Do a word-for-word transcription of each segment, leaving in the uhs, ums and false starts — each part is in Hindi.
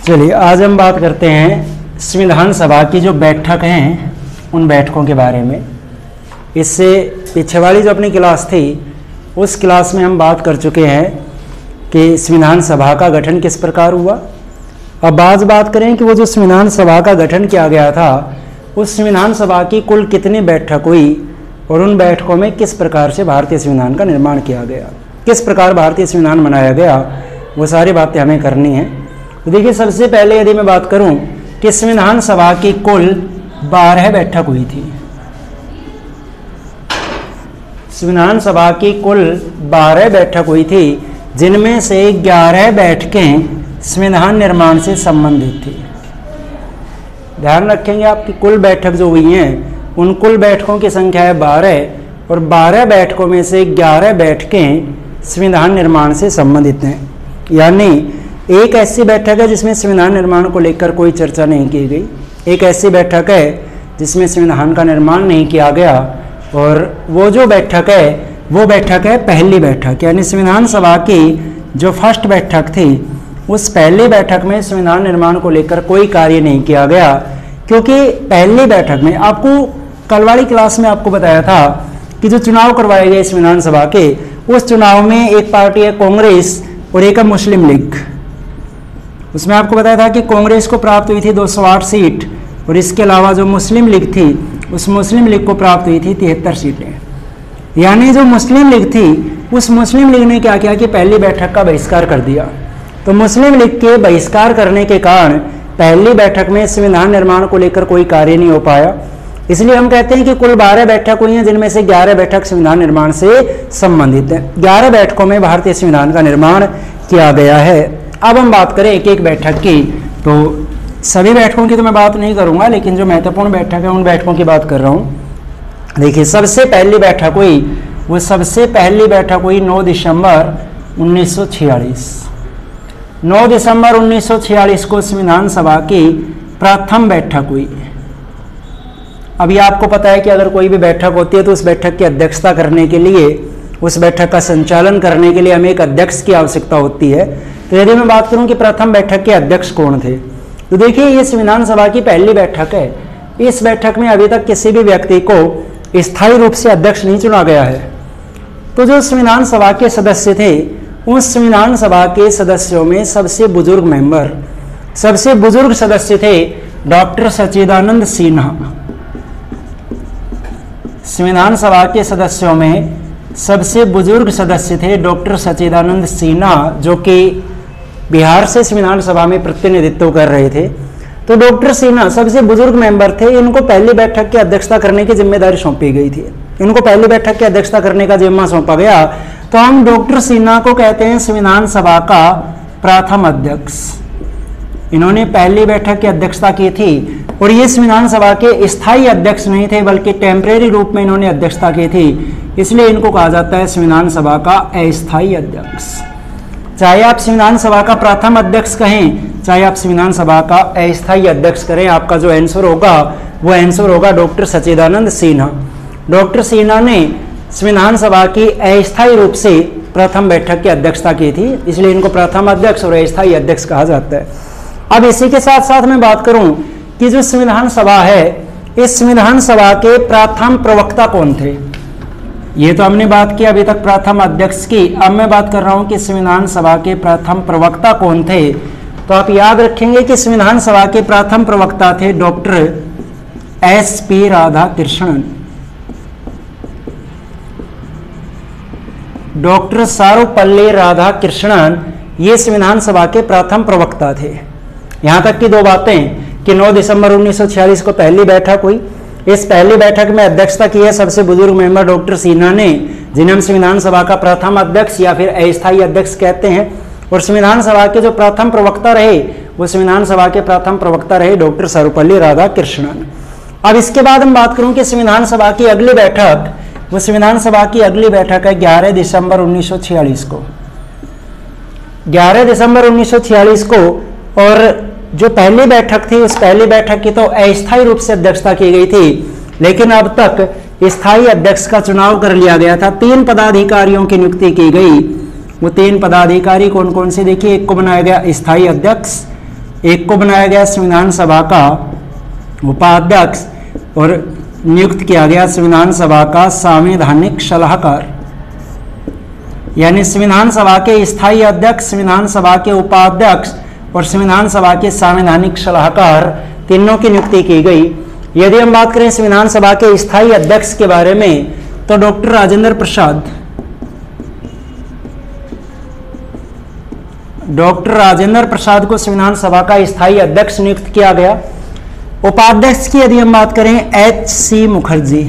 चलिए आज हम बात करते हैं संविधान सभा की जो बैठक हैं उन बैठकों के बारे में। इससे पीछे वाली जो अपनी क्लास थी उस क्लास में हम बात कर चुके हैं कि संविधान सभा का गठन किस प्रकार हुआ। अब आज बात करें कि वो जो संविधान सभा का गठन किया गया था उस संविधान सभा की कुल कितनी बैठक हुई और उन बैठकों में किस प्रकार से भारतीय संविधान का निर्माण किया गया, किस प्रकार भारतीय संविधान बनाया गया, वो सारी बातें हमें करनी है। तो देखिए, सबसे पहले यदि मैं बात करूं कि संविधान सभा की कुल बारह बैठक हुई थी। संविधान सभा की कुल बारह बैठक हुई थी, जिनमें से ग्यारह बैठकें संविधान निर्माण से संबंधित थी। ध्यान रखेंगे, आपकी कुल बैठक जो हुई हैं उन कुल बैठकों की संख्या है बारह और बारह बैठकों में से ग्यारह बैठकें संविधान निर्माण से संबंधित हैं। यानी एक ऐसी बैठक है जिसमें संविधान निर्माण को लेकर कोई चर्चा नहीं की गई, एक ऐसी बैठक है जिसमें संविधान का निर्माण नहीं किया गया, और वो जो बैठक है वो बैठक है पहली बैठक। यानी संविधान सभा की जो फर्स्ट बैठक थी उस पहली बैठक में संविधान निर्माण को लेकर कोई कार्य नहीं किया गया, क्योंकि पहली बैठक में आपको कल वाली क्लास में आपको बताया था कि जो चुनाव करवाए गए संविधान सभा के, उस चुनाव में एक पार्टी है कांग्रेस और एक है मुस्लिम लीग। उसमें आपको बताया था कि कांग्रेस को प्राप्त हुई थी दो सौ आठ सीट और इसके अलावा जो मुस्लिम लीग थी उस मुस्लिम लीग को प्राप्त हुई थी तिहत्तर सीटें। यानी जो मुस्लिम लीग थी उस मुस्लिम लीग ने क्या किया कि पहली बैठक का बहिष्कार कर दिया। तो मुस्लिम लीग के बहिष्कार करने के कारण पहली बैठक में संविधान निर्माण को लेकर कोई कार्य नहीं हो पाया। इसलिए हम कहते हैं कि कुल बारह बैठक हुई हैं, जिनमें से ग्यारह बैठक संविधान निर्माण से संबंधित है। ग्यारह बैठकों में भारतीय संविधान का निर्माण किया गया है। अब हम बात करें एक एक बैठक की, तो सभी बैठकों की तो मैं बात नहीं करूंगा, लेकिन जो महत्वपूर्ण बैठक है उन बैठकों की बात कर रहा हूं। देखिए, सबसे पहली बैठक हुई वो सबसे पहली बैठक हुई नौ दिसंबर उन्नीस सौ छियालीस। नौ दिसंबर उन्नीस सौ छियालीस को संविधान सभा की प्रथम बैठक हुई। अभी आपको पता है कि अगर कोई भी बैठक होती है तो उस बैठक की अध्यक्षता करने के लिए, उस बैठक का संचालन करने के लिए हमें एक अध्यक्ष की आवश्यकता होती है। तो यदि मैं बात करूं कि प्रथम बैठक के अध्यक्ष कौन थे, तो देखिए ये संविधान सभा की पहली बैठक है। इस बैठक में अभी तक किसी भी व्यक्ति को स्थायी रूप से अध्यक्ष नहीं चुना गया है। तो जो संविधान सभा के सदस्य थे, उस संविधान सभा के सदस्यों में सबसे बुजुर्ग मेंबर, सबसे बुजुर्ग सदस्य थे डॉक्टर सच्चिदानंद सिन्हा। संविधान सभा के सदस्यों में सबसे बुजुर्ग सदस्य थे डॉक्टर सच्चिदानंद सिन्हा, जो कि बिहार से संविधान सभा में प्रतिनिधित्व कर रहे थे। तो डॉक्टर सिन्हा सबसे बुजुर्ग मेंबर थे। इनको पहली बैठक की अध्यक्षता करने की जिम्मेदारी सौंपी गई थी। इनको पहली बैठक की अध्यक्षता करने का जिम्मा सौंपा गया। तो हम डॉक्टर सिन्हा को कहते हैं संविधान सभा का प्रथम अध्यक्ष। इन्होंने पहली बैठक की अध्यक्षता की थी और ये संविधान सभा के स्थायी अध्यक्ष नहीं थे, बल्कि टेम्परेरी रूप में इन्होंने अध्यक्षता की थी। इसलिए इनको कहा जाता है संविधान सभा का अस्थायी अध्यक्ष। चाहे आप संविधान सभा का प्रथम अध्यक्ष कहें, चाहे आप संविधान सभा का अस्थायी अध्यक्ष करें, आपका जो आंसर होगा वो आंसर होगा डॉक्टर सच्चिदानंद सिन्हा। डॉक्टर सिन्हा ने संविधान सभा की अस्थायी रूप से प्रथम बैठक की अध्यक्षता की थी, इसलिए इनको प्रथम अध्यक्ष और अस्थायी अध्यक्ष कहा जाता है। अब इसी के साथ साथ मैं बात करूं कि जो संविधान सभा है, इस संविधान सभा के प्रथम प्रवक्ता कौन थे। ये तो हमने बात की अभी तक प्रथम अध्यक्ष की। अब मैं बात कर रहा हूं कि संविधान सभा के प्रथम प्रवक्ता कौन थे। तो आप याद रखेंगे कि संविधान सभा के प्रथम प्रवक्ता थे doctor S P Radhakrishnan. Doctor Sarvepalli Radhakrishnan ये संविधान सभा के प्रथम प्रवक्ता थे। यहां तक की दो बातें कि नौ दिसंबर उन्नीस सौ छियालीस को पहली बैठक हुई। इस पहली बैठक में अध्यक्षता की है सबसे बुजुर्ग मेंबर डॉक्टर सिन्हा ने, जिन्हें हम संविधान सभा का प्रथम अध्यक्ष या फिर अस्थायी अध्यक्ष कहते हैं। और संविधान सभा के जो प्रथम प्रवक्ता रहे वो संविधान सभा के प्रथम प्रवक्ता रहे डॉक्टर सर्वपल्ली राधाकृष्णन। अब इसके बाद हम बात करूं कि संविधान सभा की अगली बैठक, वो संविधान सभा की अगली बैठक है ग्यारह दिसंबर उन्नीस सौ छियालीस को। ग्यारह दिसंबर उन्नीस सौ छियालीस को। और जो पहली बैठक थी उस पहली बैठक की तो अस्थायी रूप से अध्यक्षता की गई थी, लेकिन अब तक स्थायी अध्यक्ष का चुनाव कर लिया गया था। तीन पदाधिकारियों की नियुक्ति की गई। वो तीन पदाधिकारी कौन कौन से, देखिए, एक को बनाया गया स्थायी अध्यक्ष, एक को बनाया गया संविधान सभा का उपाध्यक्ष और नियुक्त किया गया संविधान सभा का संवैधानिक सलाहकार। यानी संविधान सभा के स्थायी अध्यक्ष, संविधान सभा के उपाध्यक्ष और संविधान सभा के संवैधानिक सलाहकार, तीनों की नियुक्ति की गई। यदि हम बात करें संविधान सभा के स्थायी अध्यक्ष के बारे में तो डॉक्टर राजेंद्र प्रसाद, डॉक्टर राजेंद्र प्रसाद को संविधान सभा का स्थायी अध्यक्ष नियुक्त किया गया। उपाध्यक्ष की यदि हम बात करें एच सी मुखर्जी,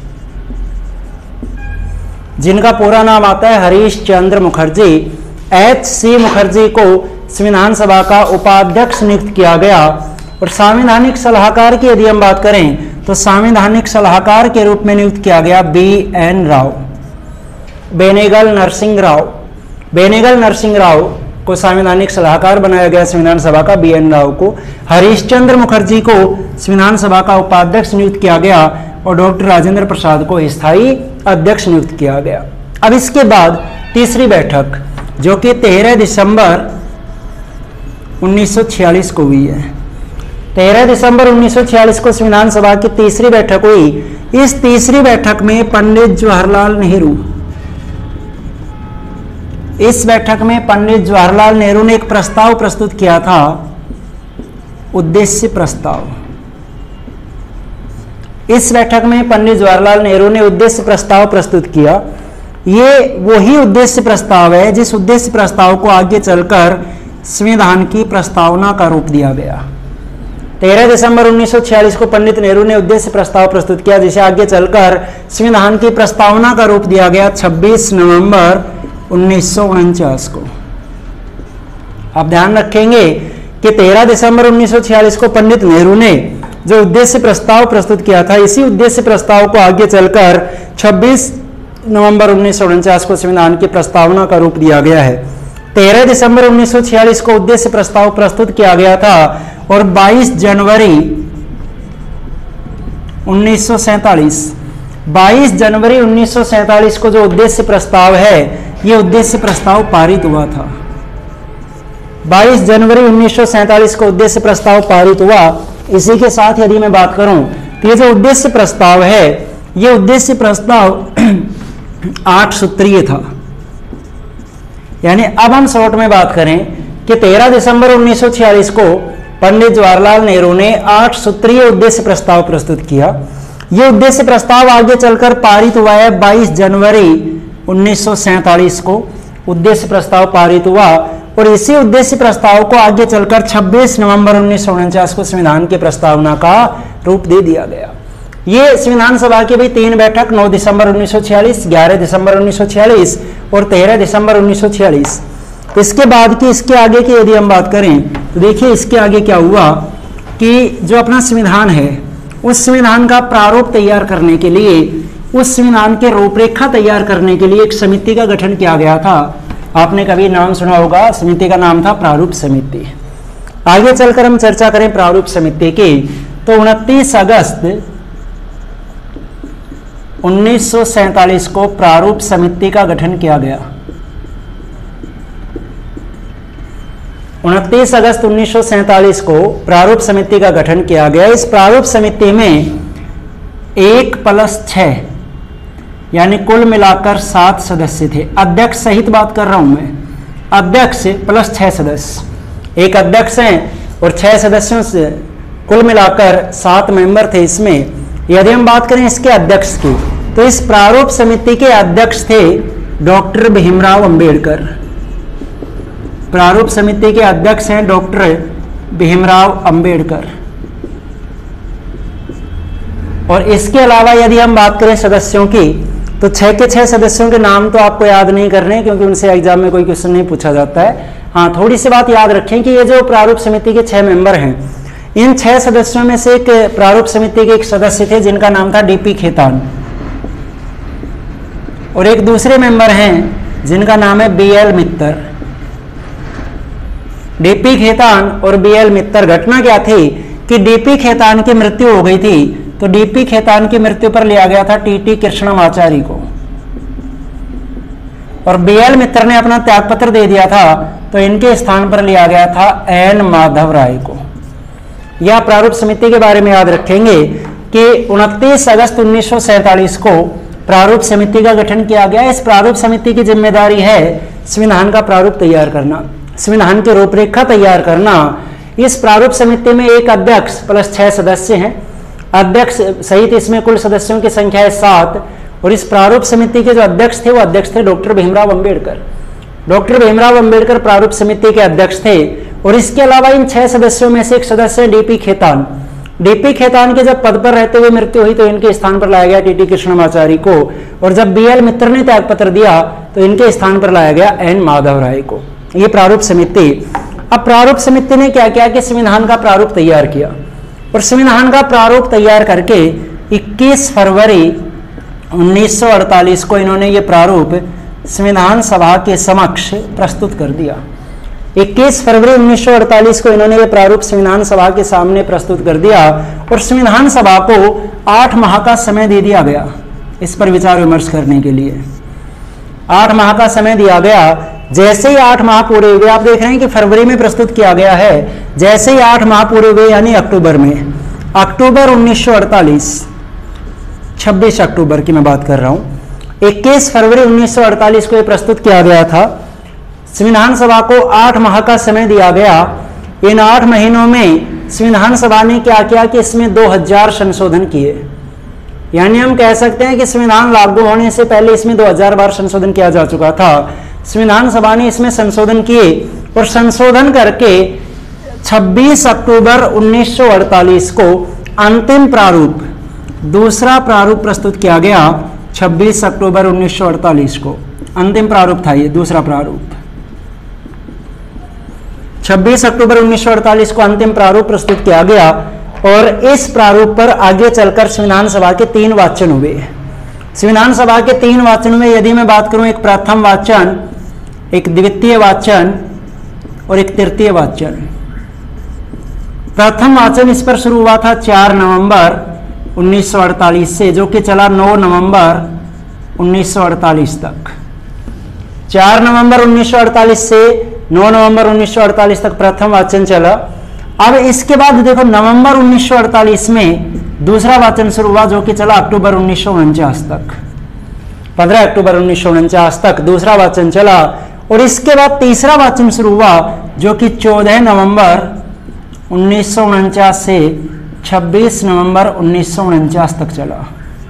जिनका पूरा नाम आता है हरीश चंद्र मुखर्जी, एच सी मुखर्जी को संविधान सभा का उपाध्यक्ष नियुक्त किया गया। और संवैधानिक सलाहकार की यदि हम बात करें तो संवैधानिक सलाहकार के रूप में नियुक्त किया गया बी एन राव, बेनेगल नरसिंह राव। बेनेगल नरसिंह राव को संवैधानिक सलाहकार बनाया गया संविधान सभा का, बी एन राव को। हरीश चंद्र मुखर्जी को संविधान सभा का उपाध्यक्ष नियुक्त किया गया और डॉक्टर राजेंद्र प्रसाद को स्थायी अध्यक्ष नियुक्त किया गया। अब इसके बाद तीसरी बैठक जो कि तेरह दिसंबर उन्नीस सौ छियालीस को हुई है। तेरह दिसंबर उन्नीस सौ छियालीस को संविधान सभा की तीसरी बैठक हुई। इस तीसरी बैठक में पंडित जवाहरलाल नेहरू, इस बैठक में पंडित जवाहरलाल नेहरू ने एक प्रस्ताव प्रस्तुत किया था, उद्देश्य प्रस्ताव। इस बैठक में पंडित जवाहरलाल नेहरू ने उद्देश्य प्रस्ताव प्रस्तुत किया। ये वही उद्देश्य प्रस्ताव है जिस उद्देश्य प्रस्ताव को आगे चलकर संविधान की प्रस्तावना का रूप दिया गया। तेरह दिसंबर उन्नीस सौ छियालीस को पंडित नेहरू ने उद्देश्य प्रस्ताव प्रस्तुत किया जिसे आगे चलकर संविधान की प्रस्तावना का रूप दिया गया छब्बीस नवंबर उन्नीस सौ उनचास को। आप ध्यान रखेंगे कि तेरह दिसंबर उन्नीस सौ छियालीस को पंडित नेहरू ने जो उद्देश्य प्रस्ताव प्रस्तुत किया था, इसी उद्देश्य प्रस्ताव को आगे चलकर छब्बीस नवंबर उन्नीस सौ उनचास को संविधान की प्रस्तावना का रूप दिया गया है। तेरह दिसंबर उन्नीस सौ छियालीस को उद्देश्य प्रस्ताव प्रस्तुत किया गया था और बाईस जनवरी उन्नीस सौ सैंतालीस बाईस जनवरी उन्नीस सौ सैंतालीस को जो उद्देश्य प्रस्ताव है, यह उद्देश्य प्रस्ताव पारित हुआ था। बाईस जनवरी उन्नीस सौ सैंतालीस को उद्देश्य प्रस्ताव पारित हुआ। इसी के साथ यदि मैं बात करूं तो ये जो उद्देश्य प्रस्ताव है, यह उद्देश्य प्रस्ताव आठ सूत्रीय था। यानी अब हम शॉर्ट में बात करें कि तेरह दिसंबर उन्नीस सौ छियालीस को पंडित जवाहरलाल नेहरू ने आठ सूत्रीय उद्देश्य प्रस्ताव प्रस्तुत किया। यह उद्देश्य प्रस्ताव आगे चलकर पारित हुआ है बाईस जनवरी उन्नीस सौ सैंतालीस को उद्देश्य प्रस्ताव पारित हुआ और इसी उद्देश्य प्रस्ताव को आगे चलकर छब्बीस नवंबर उन्नीस सौ उनचास को संविधान की प्रस्तावना का रूप दे दिया गया। ये संविधान सभा की भी तीन बैठक नौ दिसंबर उन्नीस सौ छियालीस, ग्यारह दिसंबर उन्नीस सौ छियालीस और तेरह दिसंबर उन्नीस सौ छियालीस। इसके बाद की इसके आगे की यदि हम बात करें तो देखिए इसके आगे क्या हुआ कि जो अपना संविधान है उस संविधान का प्रारूप तैयार करने के लिए, उस संविधान के रूपरेखा तैयार करने के लिए एक समिति का गठन किया गया था। आपने कभी नाम सुना होगा, समिति का नाम था प्रारूप समिति। आगे चलकर हम चर्चा करें प्रारूप समिति की तो उनतीस अगस्त उन्नीस सौ सैंतालीस को प्रारूप समिति का गठन किया गया। उनतीस अगस्त उन्नीस सौ सैंतालीस को प्रारूप समिति का गठन किया गया। इस प्रारूप समिति में एक प्लस छह यानी कुल मिलाकर सात सदस्य थे। अध्यक्ष सहित बात कर रहा हूं मैं, अध्यक्ष प्लस छह सदस्य, एक अध्यक्ष हैं और छह सदस्यों से कुल मिलाकर सात मेंबर थे। इसमें यदि हम बात करें इसके अध्यक्ष की तो इस प्रारूप समिति के अध्यक्ष थे डॉक्टर भीमराव अंबेडकर। प्रारूप समिति के अध्यक्ष हैं डॉक्टर भीमराव अंबेडकर। और इसके अलावा यदि हम बात करें सदस्यों की तो छह के छह सदस्यों के नाम तो आपको याद नहीं करने क्योंकि उनसे एग्जाम में कोई क्वेश्चन नहीं पूछा जाता है। हाँ, थोड़ी सी बात याद रखें कि ये जो प्रारूप समिति के छह मेंबर हैं, इन छह सदस्यों में से एक प्रारूप समिति के एक सदस्य थे जिनका नाम था डीपी खेतान और एक दूसरे मेंबर हैं जिनका नाम है B L Mitter. DP Khaitan और बी एल मित्तर, घटना क्या थी कि डीपी खेतान की मृत्यु हो गई थी तो डीपी खेतान की मृत्यु पर लिया गया था टीटी कृष्णमाचारी को और बी एल मित्र ने अपना त्यागपत्र दे दिया था, तो इनके स्थान पर लिया गया था एन माधव राय को। यह प्रारूप समिति के बारे में याद रखेंगे कि उनतीस अगस्त उन्नीस सौ सैंतालीस को प्रारूप समिति का गठन किया गया। इस प्रारूप समिति की जिम्मेदारी है संविधान का प्रारूप तैयार करना, संविधान की रूपरेखा तैयार करना। इस प्रारूप समिति में एक अध्यक्ष प्लस छह सदस्य हैं। अध्यक्ष सहित इसमें कुल सदस्यों की संख्या है सात। और इस प्रारूप समिति के जो अध्यक्ष थे वो अध्यक्ष थे डॉक्टर भीमराव अंबेडकर। डॉक्टर भीमराव अंबेडकर प्रारूप समिति के अध्यक्ष थे। और इसके अलावा इन छह सदस्यों में से एक सदस्य डीपी खेतान। डीपी खेतान के जब पद पर रहते हुए मृत्यु हुई तो इनके स्थान पर लाया गया टीटी कृष्णमाचारी को। और जब बी एल मित्र ने त्यागपत्र दिया तो इनके स्थान पर लाया गया एन माधव राय को। ये प्रारूप समिति। अब प्रारूप समिति ने क्या किया कि संविधान का प्रारूप तैयार किया। और संविधान का प्रारूप तैयार करके इक्कीस फरवरी उन्नीस सौ अड़तालीस को इन्होंने ये प्रारूप संविधान सभा के समक्ष प्रस्तुत कर दिया। इक्कीस फरवरी उन्नीस सौ अड़तालीस को इन्होंने ये प्रारूप संविधान सभा के सामने प्रस्तुत कर दिया। और संविधान सभा को आठ माह का समय दे दिया गया इस पर विचार विमर्श करने के लिए। आठ माह का समय दिया गया। जैसे ही आठ माह पूरे हुए, आप देख रहे हैं कि फरवरी में प्रस्तुत किया गया है, जैसे ही आठ माह पूरे हुए यानी अक्टूबर में, अक्टूबर उन्नीस सौ अड़तालीस, छब्बीस अक्टूबर की मैं बात कर रहा हूं, इक्कीस फरवरी उन्नीस सौ अड़तालीस को यह प्रस्तुत किया गया था। संविधान सभा को आठ माह का समय दिया गया। इन आठ महीनों में संविधान सभा ने क्या किया कि इसमें दो हजार संशोधन किए। यानी हम कह सकते हैं कि संविधान लागू होने से पहले इसमें दो हजार बार संशोधन किया जा चुका था। संविधान सभा ने इसमें संशोधन किए और संशोधन करके छब्बीस अक्टूबर उन्नीस सौ अड़तालीस को अंतिम प्रारूप, दूसरा प्रारूप प्रस्तुत किया गया। छब्बीस अक्टूबर उन्नीस सौ अड़तालीस को अंतिम प्रारूप था ये, दूसरा प्रारूप। छब्बीस अक्टूबर उन्नीस सौ अड़तालीस को अंतिम प्रारूप प्रस्तुत किया गया। और इस प्रारूप पर आगे चलकर संविधान सभा के तीन वाचन हुए। संविधान सभा के तीन वाचन में यदि मैं बात करूं, एक प्रथम वाचन, एक द्वितीय वाचन और एक तृतीय वाचन। प्रथम वाचन इस पर शुरू हुआ था चार नवंबर उन्नीस सौ अड़तालीस से, जो कि चला नौ नवंबर उन्नीस सौ अड़तालीस तक। चार नवंबर उन्नीस सौ अड़तालीस से नौ नवंबर उन्नीस सौ अड़तालीस तक प्रथम वाचन चला। अब इसके बाद देखो नवंबर उन्नीस सौ अड़तालीस में दूसरा वाचन शुरू हुआ, जो कि चला अक्टूबर उन्नीस सौ उनचास तक। पंद्रह अक्टूबर उन्नीस सौ उनचास तक दूसरा वाचन चला। और इसके बाद तीसरा वाचन शुरू हुआ, जो कि चौदह नवंबर उन्नीस सौ उनचास से छब्बीस नवंबर उन्नीस सौ उनचास तक चला।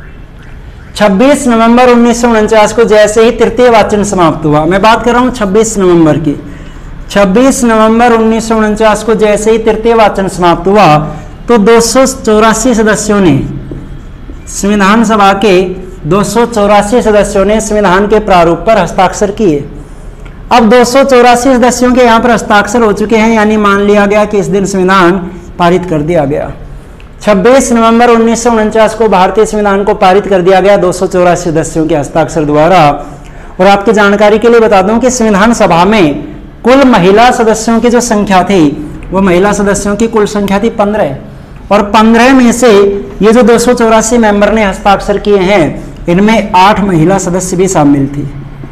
छब्बीस नवंबर उन्नीस सौ उनचास को जैसे ही तृतीय वाचन समाप्त हुआ, मैं बात कर रहा हूं छब्बीस नवंबर की, छब्बीस नवंबर उन्नीस सौ उनचास को जैसे ही तृतीय वाचन समाप्त हुआ तो दो सौ चौरासी सदस्यों ने संविधान सभा के दो सौ चौरासी सदस्यों ने संविधान के प्रारूप पर हस्ताक्षर किए। अब दो सौ चौरासी सदस्यों के यहाँ पर हस्ताक्षर हो चुके हैं, यानी मान लिया गया कि इस दिन संविधान पारित कर दिया गया। छब्बीस नवंबर उन्नीस सौ उनचास को भारतीय संविधान को पारित कर दिया गया दो सौ चौरासी सदस्यों के हस्ताक्षर द्वारा। और आपकी जानकारी के लिए बता दूं कि संविधान सभा में कुल महिला सदस्यों की जो संख्या थी, वो महिला सदस्यों की कुल संख्या थी पंद्रह। और पंद्रह में से ये जो दो सौ चौरासी मेंबर ने हस्ताक्षर किए हैं, इनमें आठ महिला सदस्य भी शामिल थी।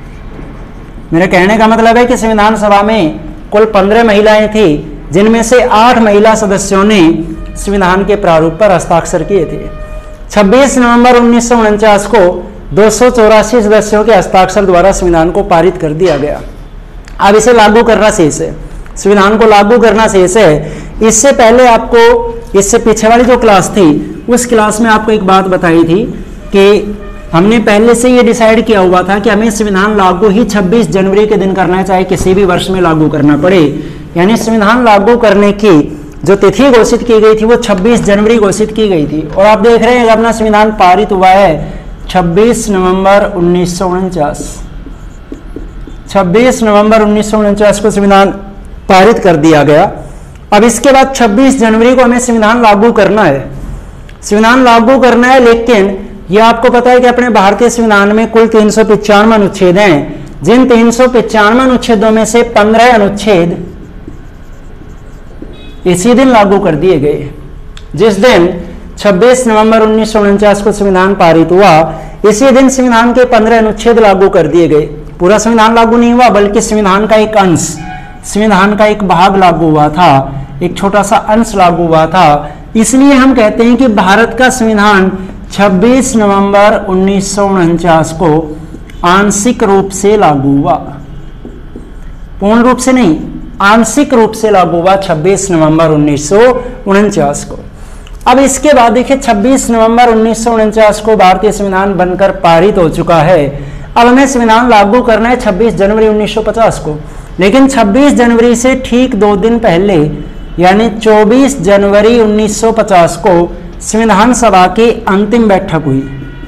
मेरे कहने का मतलब है कि संविधान सभा में कुल पंद्रह महिलाएं थी, जिनमें से आठ महिला सदस्यों ने संविधान के प्रारूप पर हस्ताक्षर किए थे। छब्बीस नवंबर उन्नीस सौ उनचास को दो सौ चौरासी सदस्यों के हस्ताक्षर द्वारा संविधान को पारित कर दिया गया। अब इसे लागू करना शेष है, संविधान को लागू करना शेष है। इससे पहले आपको, इससे पीछे वाली जो क्लास थी, उस क्लास में आपको एक बात बताई थी कि हमने पहले से ये डिसाइड किया हुआ था कि हमें संविधान लागू ही छब्बीस जनवरी के दिन करना है, चाहे किसी भी वर्ष में लागू करना पड़े। यानी संविधान लागू करने की जो तिथि घोषित की गई थी वो छब्बीस जनवरी घोषित की गई थी। और आप देख रहे हैं अपना संविधान पारित हुआ है छब्बीस नवंबर उन्नीस सौ उनचास। छब्बीस नवंबर उन्नीस सौ उनचास को संविधान पारित कर दिया गया। अब इसके बाद छब्बीस जनवरी को हमें संविधान लागू करना है, संविधान लागू करना है। लेकिन यह आपको पता है कि अपने भारतीय संविधान में कुल तीन सौ पिचानवे अनुच्छेद हैं, जिन तीन सौ पिचानवे अनुच्छेदों में से पंद्रह अनुच्छेद इसी दिन लागू कर दिए गए। जिस दिन छब्बीस नवंबर उन्नीस सौ उनचास को संविधान पारित हुआ, इसी दिन संविधान के पंद्रह अनुच्छेद लागू कर दिए गए। पूरा संविधान लागू नहीं हुआ, बल्कि संविधान का एक अंश, संविधान का एक भाग लागू हुआ था, एक छोटा सा अंश लागू हुआ था। इसलिए हम कहते हैं कि भारत का संविधान छब्बीस नवंबर उन्नीस सौ उनचास को आंशिक रूप से लागू हुआ, पूर्ण रूप से नहीं, आंशिक रूप से लागू हुआ छब्बीस नवंबर उन्नीस सौ उनचास को। अब इसके बाद देखिए छब्बीस नवंबर उन्नीस सौ उनचास को भारतीय संविधान बनकर पारित हो चुका है। अब हमें संविधान लागू करना है छब्बीस जनवरी उन्नीस सौ पचास को, लेकिन छब्बीस जनवरी से ठीक दो दिन पहले यानी चौबीस जनवरी उन्नीस सौ पचास को संविधान सभा की अंतिम बैठक हुई।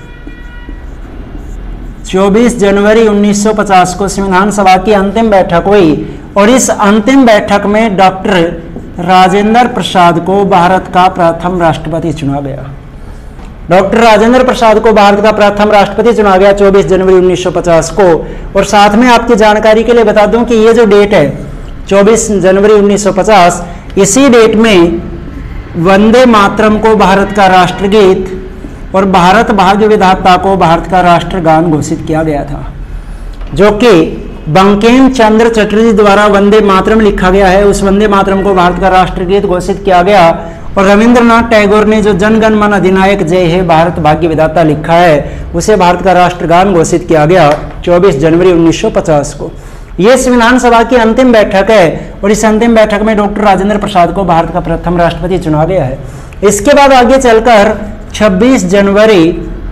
चौबीस जनवरी उन्नीस सौ पचास को संविधान सभा की अंतिम बैठक हुई और इस अंतिम बैठक में डॉक्टर राजेंद्र प्रसाद को भारत का प्रथम राष्ट्रपति चुना गया। डॉक्टर राजेंद्र प्रसाद को भारत का प्रथम राष्ट्रपति चुना गया चौबीस जनवरी उन्नीस सौ पचास को। और साथ में आपकी जानकारी के लिए बता दूं कि ये जो डेट है चौबीस जनवरी उन्नीस सौ पचास, इसी डेट में वंदे मातरम को भारत का राष्ट्रगीत और भारत भाग्य विधाता को भारत का राष्ट्रगान घोषित किया गया था, जो कि बंकिम चंद्र चटर्जी द्वारा वंदे मातरम लिखा गया है। उस वंदे मातरम को भारत का राष्ट्रगीत घोषित किया गया। और रविंद्रनाथ टैगोर ने जो जनगण मन अधिनायक जय हे भारत भाग्य विधाता लिखा है, उसे भारत का राष्ट्रगान घोषित किया गया चौबीस जनवरी उन्नीस सौ पचास को। यह संविधान सभा की अंतिम बैठक है और इस अंतिम बैठक में डॉक्टर राजेंद्र प्रसाद को भारत का प्रथम राष्ट्रपति चुना गया है। इसके बाद आगे चलकर छब्बीस जनवरी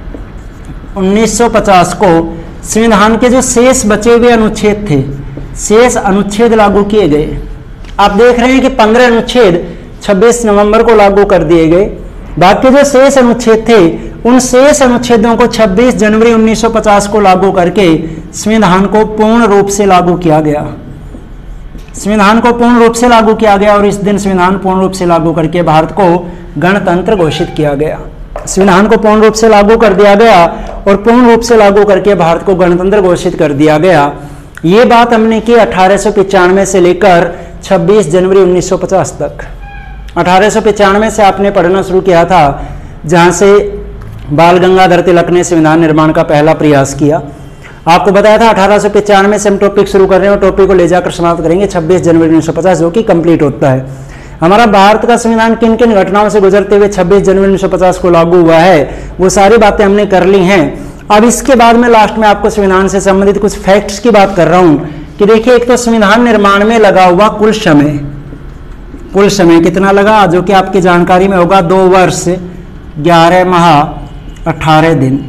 उन्नीस सौ पचास को संविधान के जो शेष बचे हुए अनुच्छेद थे, शेष अनुच्छेद लागू किए गए। आप देख रहे हैं कि पंद्रह अनुच्छेद छब्बीस नवंबर को लागू कर दिए गए। बाकी जो शेष अनुच्छेद थे, उन शेष अनुच्छेदों को छब्बीस जनवरी उन्नीस सौ पचास को लागू करके संविधान को पूर्ण रूप से लागू किया गया। संविधान को पूर्ण रूप से लागू किया गया और इस दिन संविधान पूर्ण रूप से लागू करके भारत को गणतंत्र घोषित किया गया। संविधान को पूर्ण रूप से लागू कर दिया गया और पूर्ण रूप से लागू करके भारत को गणतंत्र घोषित कर दिया गया। ये बात हमने की अठारह सौ पचानवे से लेकर छब्बीस जनवरी उन्नीस सौ पचास तक। अठारह सौ पचानवे से आपने पढ़ना शुरू किया था, जहां से बाल गंगाधर तिलक ने संविधान निर्माण का पहला प्रयास किया। आपको बताया था अठारह सौ पचानवे से हम टॉपिक शुरू कर रहे हैं और टॉपिक को ले जाकर समाप्त करेंगे छब्बीस जनवरी उन्नीस सौ पचास, जो कि कंप्लीट होता है। हमारा भारत का संविधान किन किन घटनाओं से गुजरते हुए छब्बीस जनवरी उन्नीस सौ पचास को लागू हुआ है, वो सारी बातें हमने कर ली हैं। अब इसके बाद में लास्ट में आपको संविधान से संबंधित कुछ फैक्ट्स की बात कर रहा हूं कि देखिए, एक तो संविधान निर्माण में लगा हुआ कुल समय, कुल समय कितना लगा, जो कि आपकी जानकारी में होगा, दो वर्ष ग्यारह माह अठारह दिन।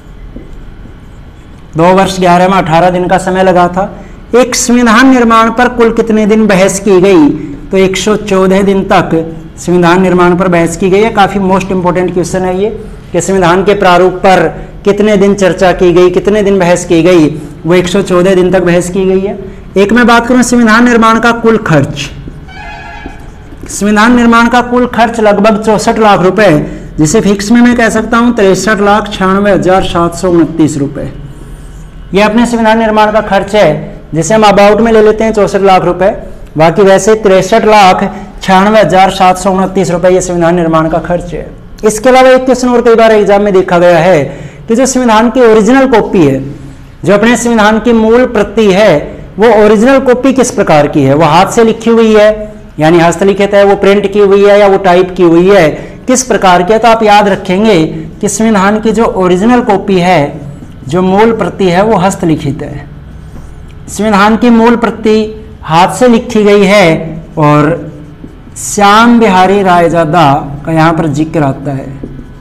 दो वर्ष ग्यारह माह अठारह दिन का समय लगा था। एक संविधान निर्माण पर कुल कितने दिन बहस की गई, तो एक सौ चौदह दिन तक संविधान निर्माण पर बहस की गई है। काफी मोस्ट इंपोर्टेंट क्वेश्चन है ये कि संविधान के प्रारूप पर कितने दिन चर्चा की गई, कितने दिन बहस की गई, वो एक सौ चौदह दिन तक बहस की गई है। एक मैं बात करूं संविधान निर्माण का कुल खर्च, संविधान निर्माण का कुल खर्च लगभग चौसठ लाख रुपए, जिसे फिक्स में मैं कह सकता हूं तिरसठ लाख छियानवे हजार सात सौ उनतीस रुपए। यह अपने संविधान निर्माण का खर्च है, जिसे हम अबाउट में ले लेते हैं चौसठ लाख रुपए, बाकी वैसे तिरसठ लाख छियानवे हजार सात सौ उनतीस रुपए ये संविधान निर्माण का खर्च है। इसके अलावा एक क्वेश्चन और कई बार एग्जाम में देखा गया है कि जो संविधान की ओरिजिनल कॉपी है, जो अपने संविधान की मूल प्रति है, वो ओरिजिनल कॉपी किस प्रकार की है, वो हाथ से लिखी हुई है यानी हस्तलिखित है, वो प्रिंट की हुई है या वो टाइप की हुई है, किस प्रकार की है। तो आप याद रखेंगे कि संविधान की जो ओरिजिनल कॉपी है, जो मूल प्रति है, वो हस्तलिखित है। संविधान की मूल प्रति हाथ से लिखी गई है और श्याम बिहारी रायजादा का यहां पर जिक्र आता है।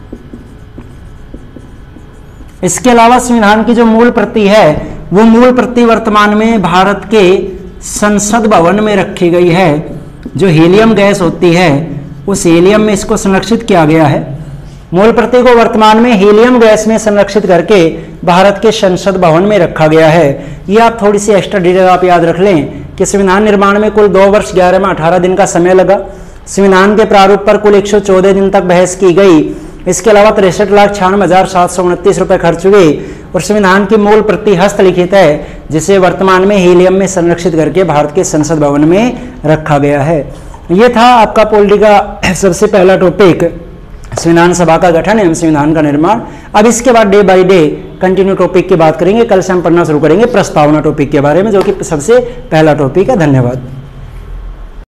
इसके अलावा संविधान की जो मूल प्रति है, वो मूल प्रति वर्तमान में भारत के संसद भवन में रखी गई है। जो हीलियम गैस होती है, उस हीलियम में इसको संरक्षित किया गया है। मूल प्रति को वर्तमान में हीलियम गैस में संरक्षित करके भारत के संसद भवन में रखा गया है। ये आप थोड़ी सी एक्स्ट्रा डिटेल आप याद रख लें कि संविधान निर्माण में कुल दो वर्ष ग्यारह माह अठारह दिन का समय लगा। संविधान के प्रारूप पर कुल एक सौ चौदह दिन तक बहस की गई। इसके अलावा तिरसठ लाख छियानवे हजार सात सौ उनतीस रुपए खर्च हुए और संविधान की मूल प्रति हस्तलिखित है, जिसे वर्तमान में हीलियम में संरक्षित करके भारत के संसद भवन में रखा गया है। यह था आपका पॉलिटी का सबसे पहला टॉपिक, संविधान सभा का गठन एवं संविधान का निर्माण। अब इसके बाद day by day continue topic की बात करेंगे। कल से हम पढ़ना शुरू करेंगे प्रस्तावना टॉपिक के बारे में, जो कि सबसे पहला टॉपिक है। धन्यवाद।